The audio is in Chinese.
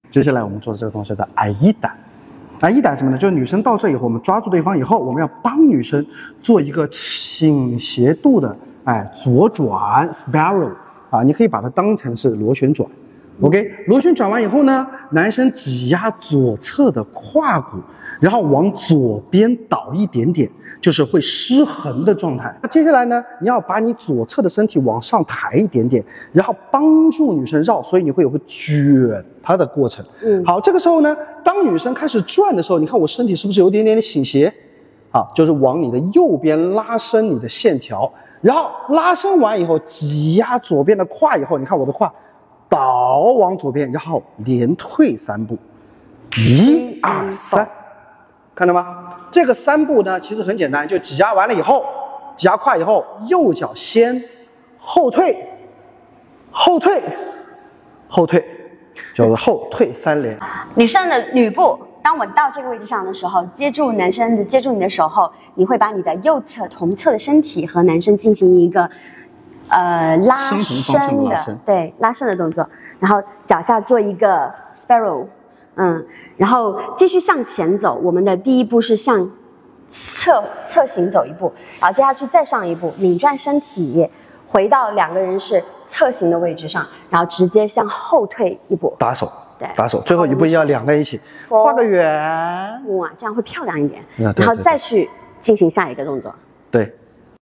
接下来我们做的这个动作叫挨一打。挨一打什么呢？就是女生到这以后，我们抓住对方以后，我们要帮女生做一个倾斜度的左转 spiral 啊，你可以把它当成是螺旋转。OK， 螺旋转完以后呢，男生挤压左侧的胯骨，然后往左边倒一点点，就是会失衡的状态。接下来呢，你要把你左侧的身体往上抬一点点，然后帮助女生绕，所以你会有个卷它的过程。好，这个时候呢，当女生开始转的时候，你看我身体是不是有一点点的倾斜？啊，就是往你的右边拉伸你的线条，然后拉伸完以后，挤压左边的胯以后，你看我的胯倒往左边，然后连退3步，1、2、3，看到吗？这个3步呢，其实很简单，就挤压完了以后，挤压胯以后，右脚先后退，后退，后退，叫做后退3连。 女生的吕布，当我到这个位置上的时候，接住你的手后，你会把你的右侧同侧的身体和男生进行一个拉伸的，对，拉伸的动作，然后脚下做一个 spiral， 然后继续向前走。我们的第一步是向侧行走一步，然后接下去再上一步，拧转身体，回到2个人是侧行的位置上，然后直接向后退一步， 打手， 对， 打手，最后一步要2个人一起画个圆， 哇，这样会漂亮一点。然后再去进行下一个动作， 对。